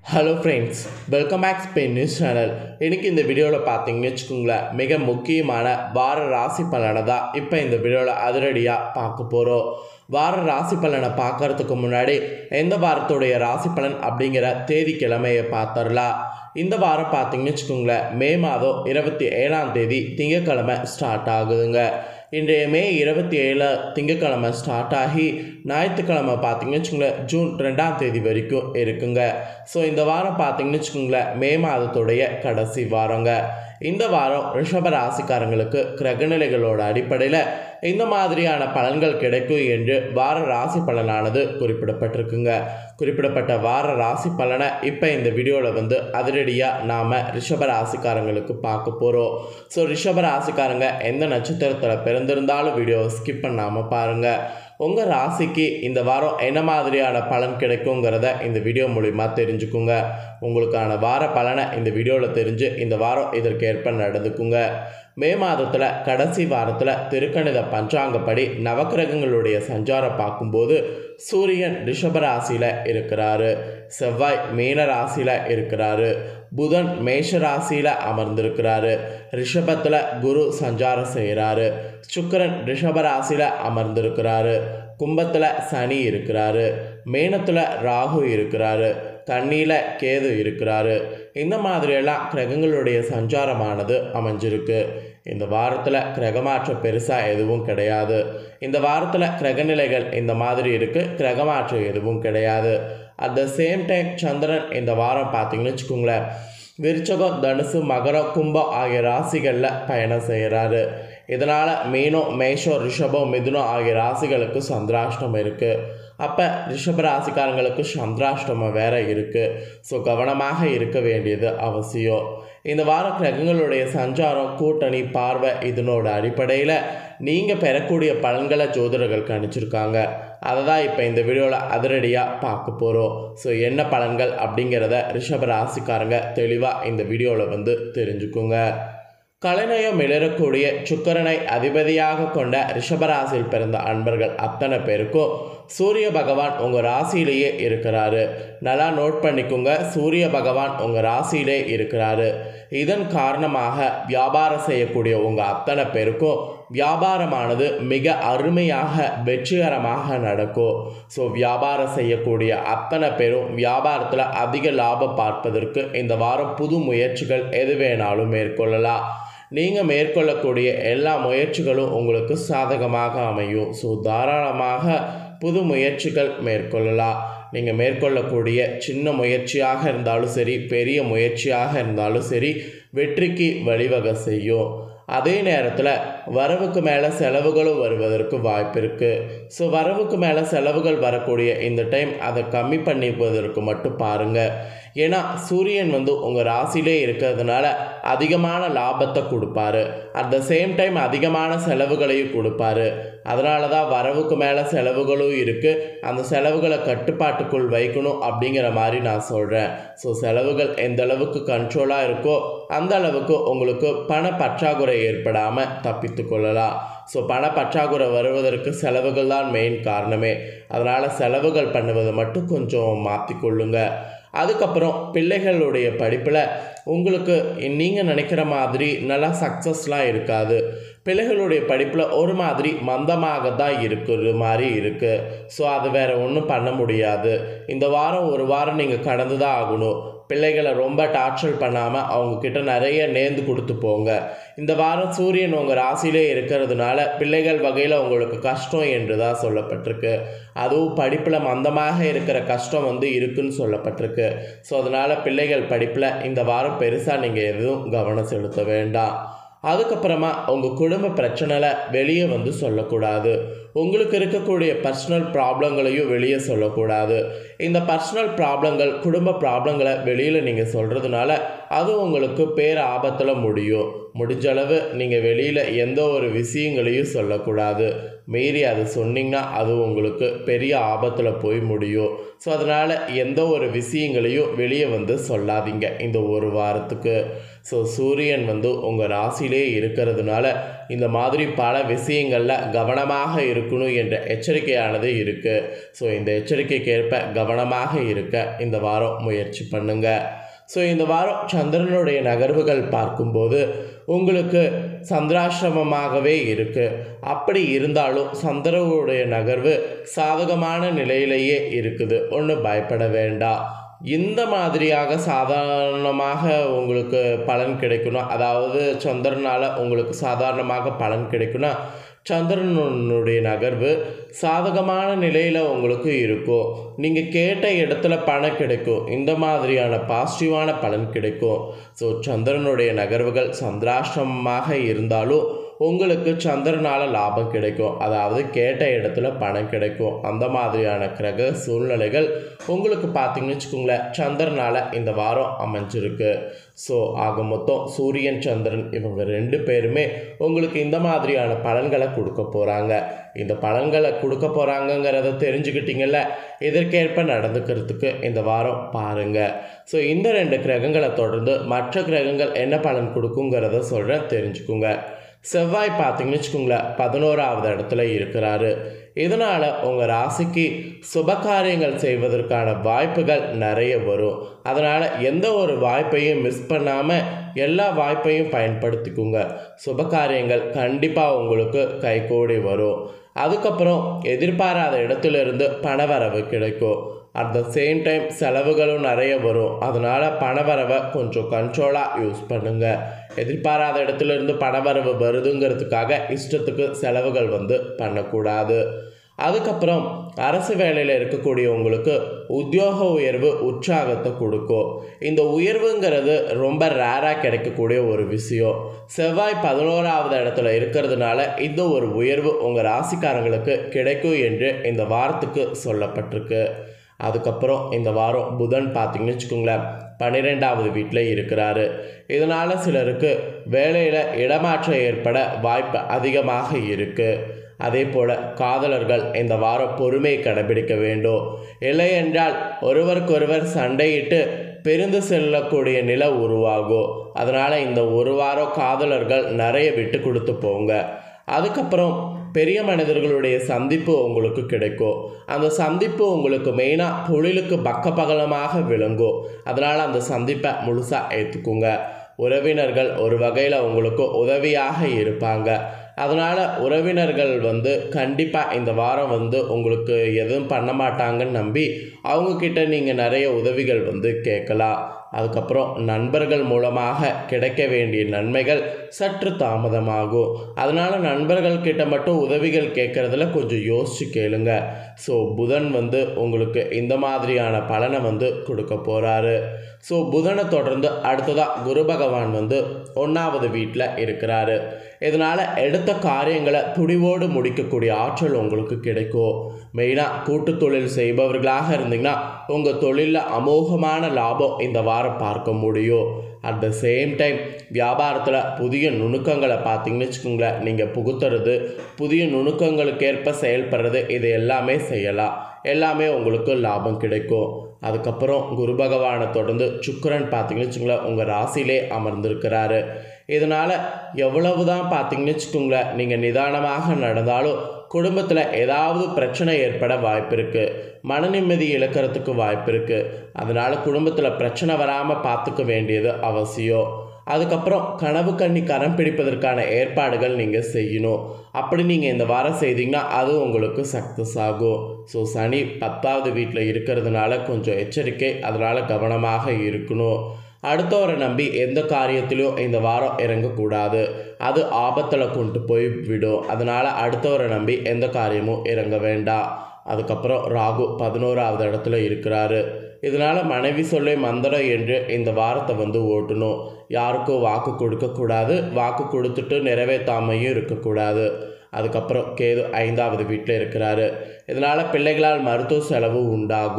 Hello friends, welcome back Spain news channel. இன்றைக்கி இந்த வீடியோவில் பார்த்தீங்கன்னு வச்சுக்கோங்களேன், மிக முக்கியமான வார ராசி பலனை தான் இப்போ இந்த வீடியோவில் அதிரடியாக பார்க்க போகிறோம். வார ராசி பலனை பார்க்கறதுக்கு முன்னாடி எந்த வாரத்துடைய ராசி பலன் அப்படிங்கிற தேதி கிழமையை பார்த்துடலாம். இந்த வாரம் பார்த்தீங்கன்னு வச்சுக்கோங்களேன், மே மாதம் 27ஆம் தேதி திங்கட்கிழமை ஸ்டார்ட் ஆகுதுங்க. இன்றைய மே 27 திங்கட்கிழமை ஸ்டார்ட் ஆகி ஞாயிற்றுக்கிழமை பார்த்தீங்கன்னு வச்சுக்கோங்களேன் ஜூன் 2ஆம் தேதி வரைக்கும் இருக்குங்க. ஸோ இந்த வாரம் பார்த்தீங்கன்னு வச்சுக்கோங்களேன் மே மாதத்துடைய கடைசி வாரங்க. இந்த வாரம் ரிஷப ராசிக்காரங்களுக்கு கிரகநிலைகளோட அடிப்படையில் இந்த மாதிரியான பலன்கள் கிடைக்கும் என்று வார ராசி பலனானது குறிப்பிடப்பட்டிருக்குங்க. குறிப்பிடப்பட்ட வார ராசி பலனை இப்போ இந்த வீடியோவில் அதிரடியாக நாம் ரிஷப ராசிக்காரங்களுக்கு பார்க்க போகிறோம். ஸோ ரிஷப ராசிக்காரங்க எந்த நட்சத்திரத்தில் பிறந்திருந்தாலும் வீடியோவை ஸ்கிப் பண்ணாமல் பாருங்கள். உங்கள் ராசிக்கு இந்த வாரம் என்ன மாதிரியான பலன் கிடைக்குங்கிறத இந்த வீடியோ மூலிமா தெரிஞ்சுக்குங்க. உங்களுக்கான வார பலனை இந்த வீடியோவில் தெரிஞ்சு இந்த வாரம் இதற்கேற்ப நடந்துக்குங்க. மே மாதத்தில் கடைசி வாரத்தில் திருக்கணித பஞ்சாங்கப்படி நவக்கிரகங்களுடைய சஞ்சாரம் பார்க்கும்போது சூரியன் ரிஷப ராசியில் இருக்கிறாரு, செவ்வாய் மீன ராசியில் இருக்கிறாரு, புதன் மேஷ ராசியில் அமர்ந்திருக்கிறாரு, ரிஷபத்தில் குரு சஞ்சாரம் செய்கிறாரு, சுக்கிரன் ரிஷப ராசியில் அமர்ந்திருக்கிறாரு, கும்பத்தில் சனி இருக்கிறாரு, மீனத்தில் ராகு இருக்கிறாரு, கன்னியில் கேது இருக்கிறாரு. இந்த மாதிரியெல்லாம் கிரகங்களுடைய சஞ்சாரமானது அமைஞ்சிருக்கு. இந்த வாரத்தில் கிரகமாற்றம் பெருசாக எதுவும் கிடையாது. இந்த வாரத்தில் கிரகநிலைகள் இந்த மாதிரி இருக்குது, கிரகமாற்றம் எதுவும் கிடையாது. அட் த சேம் டைம் சந்திரன் இந்த வாரம் பார்த்தீங்கன்னு வச்சுக்கோங்களேன் விருச்சகம், தனுசு, மகரம், கும்பம் ஆகிய ராசிகளில் பயணம் செய்கிறாரு. இதனால் மீனம், மேஷம், ரிஷபம், மிதுனம் ஆகிய ராசிகளுக்கு சந்திராஷ்டமம் இருக்குது. அப்போ ரிஷப ராசிக்காரங்களுக்கு சந்திராஷ்டமம் வேற இருக்குது. ஸோ கவனமாக இருக்க வேண்டியது அவசியம். இந்த வார கிரகங்களுடைய சஞ்சாரம், கூட்டணி, பார்வை இதனோட அடிப்படையில் நீங்கள் பெறக்கூடிய பலன்களை ஜோதிடர்கள் கணிச்சிருக்காங்க. அதை தான் இப்போ இந்த வீடியோவில் அதிரடியாக பார்க்க போகிறோம். ஸோ என்ன பலன்கள் அப்படிங்கிறத ரிஷப ராசிக்காரங்க தெளிவாக இந்த வீடியோவில் தெரிஞ்சுக்குங்க. கலைநயம் மிளரக்கூடிய சுக்கிரனை அதிபதியாக கொண்ட ரிஷபராசியில் பிறந்த அன்பர்கள் அத்தனை பேருக்கும் சூரிய பகவான் உங்கள் ராசியிலேயே இருக்கிறாரு. நல்லா நோட் பண்ணிக்கோங்க, சூரிய பகவான் உங்கள் ராசியிலே இருக்கிறாரு. இதன் காரணமாக வியாபாரம் செய்யக்கூடிய உங்கள் அத்தனை பேருக்கும் வியாபாரமானது மிக அருமையாக வெற்றிகரமாக நடக்கும். ஸோ வியாபாரம் செய்யக்கூடிய அத்தனை பேரும் வியாபாரத்தில் அதிக லாபம் பார்ப்பதற்கு இந்த வாரம் புது முயற்சிகள் எது வேணாலும் மேற்கொள்ளலாம். நீங்கள் மேற்கொள்ளக்கூடிய எல்லா முயற்சிகளும் உங்களுக்கு சாதகமாக அமையும். ஸோ தாராளமாக புது முயற்சிகள் மேற்கொள்ளலாம். நீங்கள் மேற்கொள்ளக்கூடிய சின்ன முயற்சியாக இருந்தாலும் சரி, பெரிய முயற்சியாக இருந்தாலும் சரி, வெற்றிக்கு வழிவகை செய்யும். அதே நேரத்தில் வரவுக்கு மேலே செலவுகளும் வருவதற்கு வாய்ப்பு இருக்குது. ஸோ வரவுக்கு மேலே செலவுகள் வரக்கூடிய இந்த டைம் அதை கம்மி பண்ணிப்பதற்கு மட்டும் பாருங்கள். ஏன்னா சூரியன் உங்கள் ராசியிலே இருக்கிறதுனால அதிகமான லாபத்தை கொடுப்பாரு. அட் த சேம் டைம் அதிகமான செலவுகளையும் கொடுப்பாரு. அதனால தான் வரவுக்கு மேலே செலவுகளும் இருக்குது. அந்த செலவுகளை கட்டுப்பாட்டுக்குள் வைக்கணும் அப்படிங்கிற மாதிரி நான் சொல்கிறேன். ஸோ செலவுகள் எந்த அளவுக்கு கண்ட்ரோலாக இருக்கோ அந்த அளவுக்கு உங்களுக்கு பண பற்றாக்குறை ஏற்படாமல் தப்பித்து கொள்ளலாம். ஸோ பண பற்றாக்குறை வருவதற்கு செலவுகள் தான் மெயின் காரணமே. அதனால் செலவுகள் பண்ணுவதை மட்டும் கொஞ்சம் மாற்றிக்கொள்ளுங்க. அதுக்கப்புறம் பிள்ளைகளுடைய படிப்பில் உங்களுக்கு நீங்கள் நினைக்கிற மாதிரி நல்லா சக்ஸஸ்லாம் இருக்காது. பிள்ளைகளுடைய படிப்பில் ஒரு மாதிரி மந்தமாக தான் இருக்கிற மாதிரி இருக்குது. ஸோ அது வேறு ஒன்றும் பண்ண முடியாது. இந்த வாரம் ஒரு வாரம் நீங்கள் கடந்து தான் ஆகணும். பிள்ளைகளை ரொம்ப டார்ச்சர் பண்ணாமல் அவங்கக்கிட்ட நிறைய நேர்ந்து கொடுத்து போங்க. இந்த வாரம் சூரியன் உங்கள் ராசியிலே இருக்கிறதுனால பிள்ளைகள் வகையில் உங்களுக்கு கஷ்டம் என்று தான் சொல்லப்பட்டிருக்கு. அதுவும் படிப்பில் மந்தமாக இருக்கிற கஷ்டம் இருக்குன்னு சொல்லப்பட்டிருக்கு. ஸோ அதனால் பிள்ளைகள் படிப்பில் இந்த வாரம் பெருசாக நீங்கள் எதுவும் கவனம் செலுத்த வேண்டாம். அதுக்கப்புறமா உங்கள் குடும்ப பிரச்சனையில் வெளியே சொல்லக்கூடாது. உங்களுக்கு இருக்கக்கூடிய பர்சனல் ப்ராப்ளங்களையும் வெளியே சொல்லக்கூடாது. இந்த பர்சனல் ப்ராப்ளங்கள், குடும்ப ப்ராப்ளங்களை வெளியில் நீங்கள் சொல்கிறதுனால அது உங்களுக்கு பேர் ஆபத்தில் முடியும். முடிஞ்சளவு நீங்கள் வெளியில் எந்த ஒரு விஷயங்களையும் சொல்லக்கூடாது. மீறி அது சொன்னீங்கன்னா அது உங்களுக்கு பெரிய ஆபத்தில் போய் முடியும். ஸோ அதனால் எந்த ஒரு விஷயங்களையும் வெளியே வந்து சொல்லாதீங்க இந்த ஒரு வாரத்துக்கு. ஸோ சூரியன் வந்து உங்கள் ராசியிலே இருக்கிறதுனால இந்த மாதிரி பல விஷயங்களில் கவனமாக இருக்கணும் என்ற எச்சரிக்கையானது இருக்குது. ஸோ இந்த எச்சரிக்கைக்கேற்ப கவனமாக இருக்க இந்த வாரம் முயற்சி பண்ணுங்கள். ஸோ இந்த வாரம் சந்திரனுடைய நகர்வுகள் பார்க்கும்போது உங்களுக்கு சந்திராசிரமமாகவே இருக்குது. அப்படி இருந்தாலும் சந்திரனுடைய நகர்வு சாதகமான நிலையிலேயே இருக்குது. ஒன்றும் பயப்பட வேண்டாம். இந்த மாதிரியாக சாதாரணமாக உங்களுக்கு பலன் கிடைக்கணும், அதாவது சந்திரனால் உங்களுக்கு சாதாரணமாக பலன் கிடைக்குன்னா சந்திரனுடைய நகர்வு சாதகமான நிலையில் உங்களுக்கு இருக்கும். நீங்கள் கேட்ட இடத்துல பணம் கிடைக்கும். இந்த மாதிரியான பாசிட்டிவான பலன் கிடைக்கும். ஸோ சந்திரனுடைய நகர்வுகள் சந்திராஷ்டமமாக இருந்தாலும் உங்களுக்கு சந்திரனால் லாபம் கிடைக்கும், அதாவது கேட்ட இடத்துல பணம் கிடைக்கும். அந்த மாதிரியான கிரக சூழ்நிலைகள் உங்களுக்கு பார்த்தீங்கன்னு வச்சுக்கோங்களேன் சந்திரனால் இந்த வாரம் அமைஞ்சிருக்கு. ஸோ ஆக மொத்தம் சூரியன் சந்திரன் இவங்க 2 பேருமே உங்களுக்கு இந்த மாதிரியான பலன்களை கொடுக்க போகிறாங்க. இந்த பலன்களை கொடுக்க போகிறாங்கங்கிறத தெரிஞ்சுக்கிட்டீங்கல்ல, இதற்கேற்ப நடந்துக்கிறதுக்கு இந்த வாரம் பாருங்கள். ஸோ இந்த 2 கிரகங்களை தொடர்ந்து மற்ற கிரகங்கள் என்ன பலன் கொடுக்குங்கிறத சொல்கிறேன், தெரிஞ்சுக்குங்க. செவ்வாய் பார்த்தீங்கன்னு வச்சுக்கோங்களேன் 11வது இடத்துல இருக்கிறாரு. இதனால் உங்கள் ராசிக்கு சுபகாரியங்கள் செய்வதற்கான வாய்ப்புகள் நிறைய வரும். அதனால் எந்த ஒரு வாய்ப்பையும் மிஸ் பண்ணாமல் எல்லா வாய்ப்பையும் பயன்படுத்திக்குங்க. சுபகாரியங்கள் கண்டிப்பாக உங்களுக்கு கைகூடி வரும். அதுக்கப்புறம் எதிர்பாராத இடத்துலேருந்து பணவரவு கிடைக்கும். அட் த சேம் டைம் செலவுகளும் நிறைய வரும். அதனால் பணவரவை கொஞ்சம் கண்ட்ரோலாக யூஸ் பண்ணுங்கள். எதிர்பாராத இடத்துலேருந்து பணவரவு வருதுங்கிறதுக்காக இஷ்டத்துக்கு செலவுகள் வந்து பண்ணக்கூடாது. அதுக்கப்புறம் அரசு வேலையில் இருக்கக்கூடியவங்களுக்கு உத்தியோக உயர்வு உற்சாகத்தை கொடுக்கும். இந்த உயர்வுங்கிறது ரொம்ப ரேராக கிடைக்கக்கூடிய ஒரு விஷயம். செவ்வாய் 11வது இடத்துல இருக்கிறதுனால இந்த ஒரு உயர்வு உங்கள் ராசிக்காரங்களுக்கு கிடைக்கும் என்று இந்த வாரத்துக்கு சொல்லப்பட்டிருக்கு. அதுக்கப்புறம் இந்த வாரம் புதன் பார்த்தீங்கன்னு வச்சுக்கோங்களேன் 12வது வீட்டில் இருக்கிறாரு. இதனால் சிலருக்கு வேலையில் இடமாற்றம் ஏற்பட வாய்ப்பு அதிகமாக இருக்குது. அதே போல் காதலர்கள் இந்த வாரம் பொறுமையை கடைபிடிக்க வேண்டும். இல்லை என்றால் ஒருவருக்கொருவர் சண்டையிட்டு பிரிந்து செல்லக்கூடிய நிலை உருவாகும். அதனால் இந்த ஒரு வாரம் காதலர்கள் நிறைய விட்டு கொடுத்து போங்க. அதுக்கப்புறம் பெரிய மனிதர்களுடைய சந்திப்பு உங்களுக்கு கிடைக்கும். அந்த சந்திப்பு உங்களுக்கு மெயினாக தொழிலுக்கு பக்கபலமாக விளங்கும். அதனால் அந்த சந்திப்பை முழுசாக ஏற்றுக்குங்க. உறவினர்கள் ஒரு வகையில் உங்களுக்கு உதவியாக இருப்பாங்க. அதனால் உறவினர்கள் வந்து கண்டிப்பாக இந்த வாரம் வந்து உங்களுக்கு எதுவும் பண்ண மாட்டாங்கன்னு நம்பி அவங்கக்கிட்ட நீங்கள் நிறைய உதவிகள் வந்து கேட்கலாம். அதுக்கப்புறம் நண்பர்கள் மூலமாக கிடைக்க வேண்டிய நன்மைகள் சற்று தாமதமாகும். அதனால் நண்பர்கள்கிட்ட மட்டும் உதவிகள் கேட்குறதுல கொஞ்சம் யோசித்து கேளுங்க. ஸோ புதன் வந்து உங்களுக்கு இந்த மாதிரியான பலனை வந்து கொடுக்க போகிறாரு. ஸோ புதனை தொடர்ந்து அடுத்ததாக குரு பகவான் வந்து 1வது வீட்டில் இருக்கிறாரு. இதனால் எடுத்த காரியங்களை துணிவோடு முடிக்கக்கூடிய ஆற்றல் உங்களுக்கு கிடைக்கும். மெயினாக கூட்டு தொழில் செய்பவர்களாக இருந்தீங்கன்னா உங்கள் தொழிலில் அமோகமான லாபம் இந்த வாரம் பார்க்க முடியும். அட் த சேம் டைம் வியாபாரத்தில் புதிய நுணுக்கங்களை பார்த்தீங்கன்னு வச்சுக்கோங்களேன், நீங்கள் புகுத்துறது புதிய நுணுக்கங்களுக்கேற்ப செயல்படுறது இது எல்லாமே செய்யலாம். எல்லாமே உங்களுக்கு லாபம் கிடைக்கும். அதுக்கப்புறம் குரு பகவானை தொடர்ந்து சுக்கிரன் பார்த்தீங்கன்னு வச்சுக்கோங்களேன் உங்கள் ராசியிலே அமர்ந்திருக்கிறாரு. இதனால் எவ்வளவு தான் பார்த்தீங்கன்னு வச்சுக்கோங்களேன் நீங்கள் நிதானமாக நடந்தாலும் குடும்பத்தில் ஏதாவது பிரச்சனை ஏற்பட வாய்ப்பு இருக்குது. மன நிம்மதி இழக்கிறதுக்கு வாய்ப்பு இருக்குது. அதனால் குடும்பத்தில் பிரச்சனை வராமல் பார்த்துக்க வேண்டியது அவசியம். அதுக்கப்புறம் கனவு கண்ணி கரம் பிடிப்பதற்கான ஏற்பாடுகள் நீங்கள் செய்யணும். அப்படி நீங்கள் இந்த வாரம் செய்தீங்கன்னா அது உங்களுக்கு சக்ஸஸ் ஆகும். ஸோ சனி 10வது வீட்டில் இருக்கிறதுனால கொஞ்சம் எச்சரிக்கை, அதனால் கவனமாக இருக்கணும். அடுத்தவரை நம்பி எந்த காரியத்திலையும் இந்த வாரம் இறங்கக்கூடாது. அது ஆபத்தில் கொண்டு போய் விடும். அதனால் அடுத்தவரை நம்பி எந்த காரியமும் இறங்க வேண்டாம். அதுக்கப்புறம் ராகு 11வது இடத்துல இருக்கிறாரு. இதனால் மனைவி சொல்லை மந்திரம் என்று இந்த வாரத்தை வந்து ஓட்டணும். யாருக்கும் வாக்கு கொடுக்கக்கூடாது. வாக்கு கொடுத்துட்டு நிறைவேற்றாமையும் இருக்கக்கூடாது. அதுக்கப்புறம் கேது 5வது வீட்டில் இருக்கிறாரு. இதனால் பிள்ளைகளால் மருத்துவ செலவு உண்டாகும்.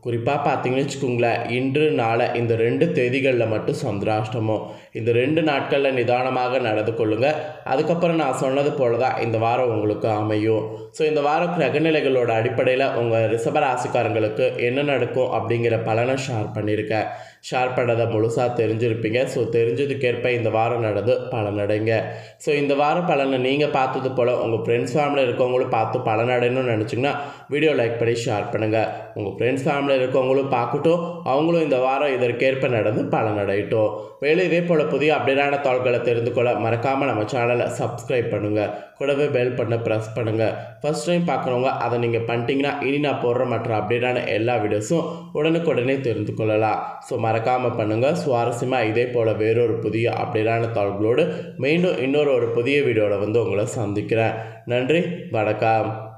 குறிப்பாக பார்த்தீங்கன்னு வச்சுக்கோங்களேன், இன்று நாளை இந்த 2 தேதிகளில் மட்டும் சந்திராஷ்டமம். இந்த 2 நாட்களில் நிதானமாக நடந்து கொள்ளுங்கள். அதுக்கப்புறம் நான் சொன்னது போல தான் இந்த வாரம் உங்களுக்கு அமையும். ஸோ இந்த வாரம் கிரகநிலைகளோட அடிப்படையில் உங்கள் ரிஷபராசிக்காரங்களுக்கு என்ன நடக்கும் அப்படிங்கிற பலனை ஷேர் பண்ணியிருக்கேன். ஷேர் பண்ணதை முழுசாக தெரிஞ்சிருப்பீங்க. ஸோ தெரிஞ்சதுக்கேற்ப இந்த வாரம் நடந்து பலனடைங்க. ஸோ இந்த வார பலனை நீங்கள் பார்த்தது போல் உங்கள் ஃப்ரெண்ட்ஸ் ஃபேமிலியில் இருக்கவங்களும் பார்த்து பலனடையணும்னு நினச்சிங்கன்னா வீடியோ லைக் பண்ணி ஷேர் பண்ணுங்கள். உங்கள் ஃப்ரெண்ட்ஸ் ஃபேமிலியில் இருக்கவங்களும் பார்க்கட்டும், அவங்களும் இந்த வாரம் இதற்கேற்ப நடந்து பலனடையட்டும். மேலும் இதே போல் புதிய அப்டேட்டான தகவல்களை தெரிந்து கொள்ள மறக்காமல் நம்ம சேனலை சப்ஸ்கிரைப் பண்ணுங்கள். கூடவே பெல் பண்ண ப்ரெஸ் பண்ணுங்கள். ஃபர்ஸ்ட் டைம் பார்க்குறவங்க அதை நீங்கள் பண்ணிட்டீங்கன்னா இனி நான் போடுற மற்ற அப்டேட்டான எல்லா வீடியோஸும் உடனுக்குடனே தெரிந்து கொள்ளலாம். ஸோ மறக்காமல் பண்ணுங்கள். சுவாரஸ்யமாக இதே போல் வேறொரு புதிய அப்டேட்டான தகவல்களோடு மீண்டும் இன்னொரு புதிய வீடியோவில் உங்களை சந்திக்கிறேன். நன்றி, வணக்கம்.